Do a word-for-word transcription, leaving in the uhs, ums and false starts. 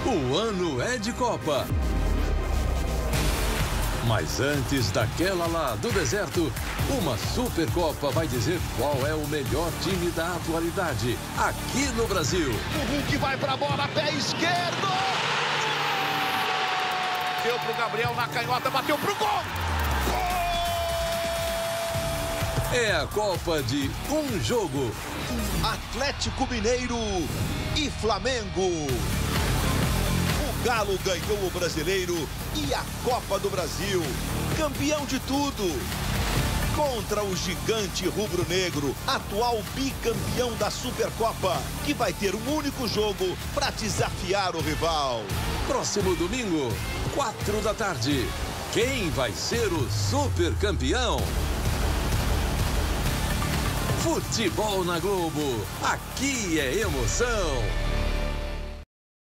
O ano é de Copa. Mas antes daquela lá do deserto, uma Supercopa vai dizer qual é o melhor time da atualidade aqui no Brasil. O Hulk vai pra bola, pé esquerdo! Deu pro Gabriel na canhota, bateu pro gol! É a Copa de um jogo. Atlético Mineiro e Flamengo. O Galo ganhou o Brasileiro e a Copa do Brasil. Campeão de tudo. Contra o gigante rubro-negro, atual bicampeão da Supercopa, que vai ter um único jogo para desafiar o rival. Próximo domingo, quatro da tarde. Quem vai ser o supercampeão? Futebol na Globo. Aqui é emoção.